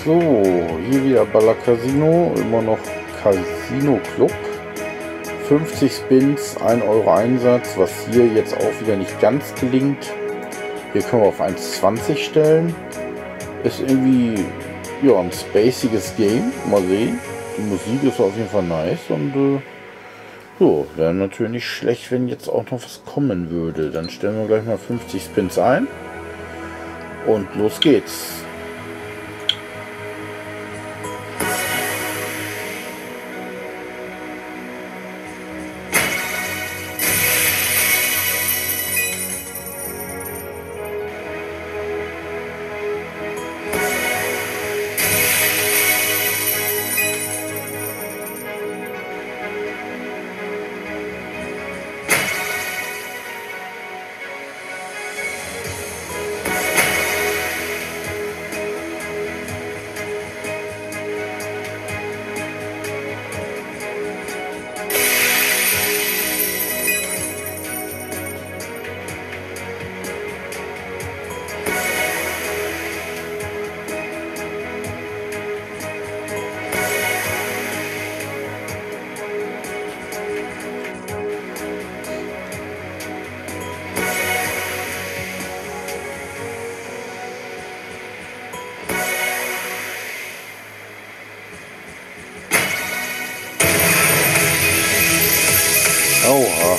So, hier wieder Baller Casino, immer noch Casino Club. 50 Spins, 1 Euro Einsatz, was hier jetzt auch wieder nicht ganz gelingt. Hier können wir auf 1,20 stellen. Ist irgendwie ja, ein spaciges Game, mal sehen. Die Musik ist auf jeden Fall nice und so, wäre natürlich nicht schlecht, wenn jetzt auch noch was kommen würde. Dann stellen wir gleich mal 50 Spins ein und los geht's. Oha.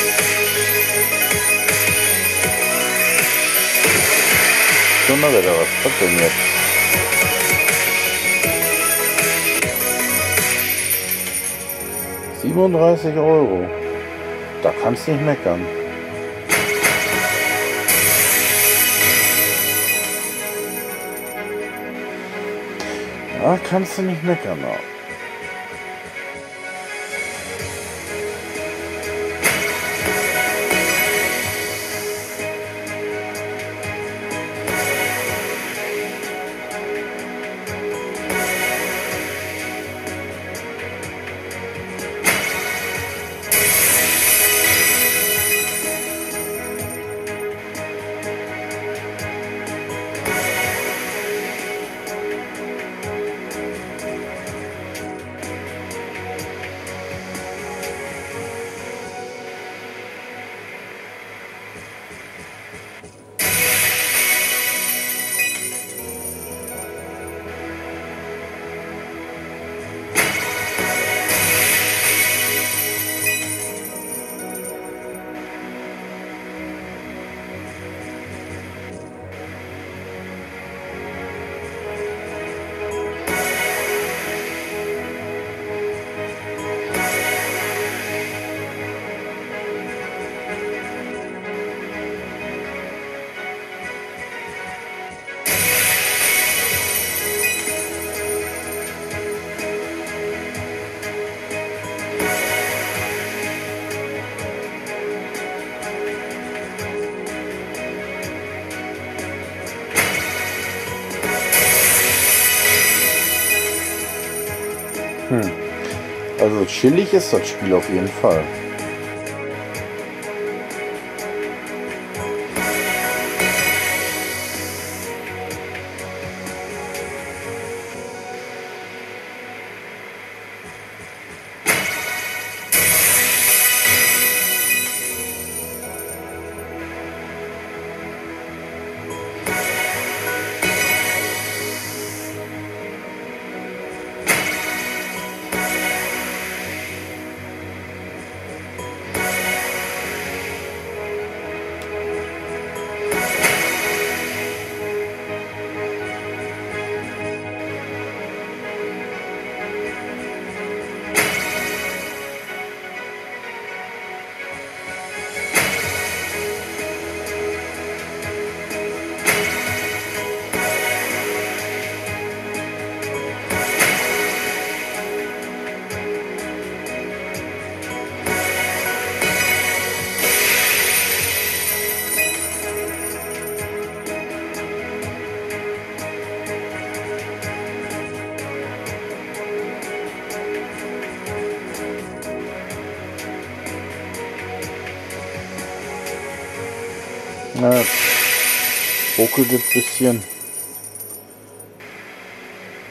Donnerwetter, was kommt denn jetzt? €37. Da kannst du nicht meckern. Da kannst du nicht meckern. Also chillig ist das Spiel auf jeden Fall. Na, ruckelt ein bisschen.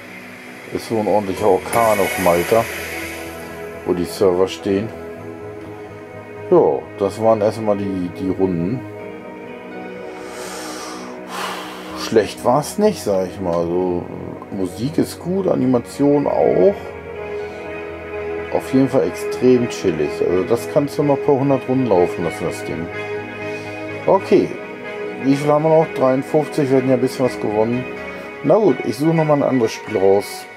Ist so ein ordentlicher Orkan auf Malta, wo die Server stehen. Ja, das waren erstmal die Runden. Schlecht war es nicht, sag ich mal. Also, Musik ist gut, Animation auch. Auf jeden Fall extrem chillig. Also das kannst du noch ein paar 100 Runden laufen lassen, das Ding. Okay. Wie viel haben wir noch? 53, wir hatten ja ein bisschen was gewonnen. Na gut, ich suche nochmal ein anderes Spiel raus.